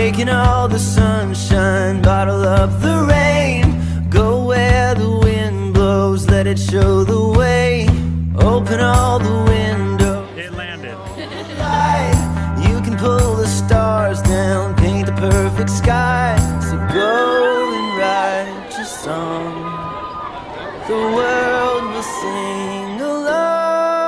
Taking all the sunshine, bottle up the rain. Go where the wind blows, let it show the way. Open all the windows. It landed. You can pull the stars down, paint the perfect sky. So go and write your song. The world will sing along.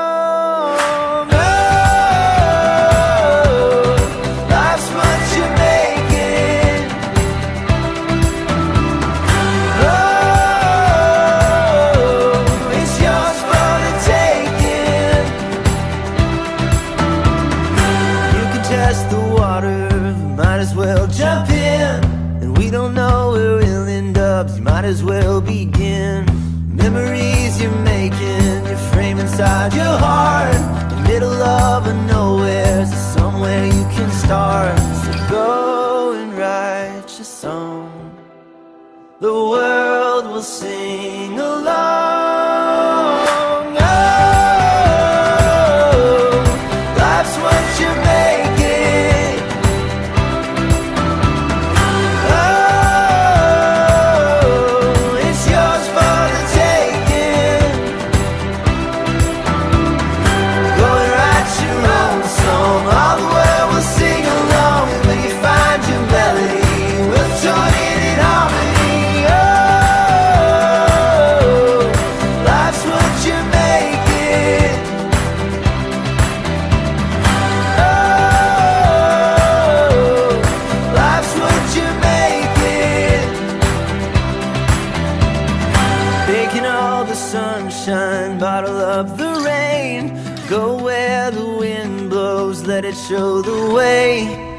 Test the water, might as well jump in. And we don't know where we'll end up, so you might as well begin. Memories you're making, you frame inside your heart. The middle of a nowhere, so somewhere you can start. So go and write your song. The world will sing along. Oh, life's what you make. Taking all the sunshine, bottle up the rain. Go where the wind blows, let it show the way.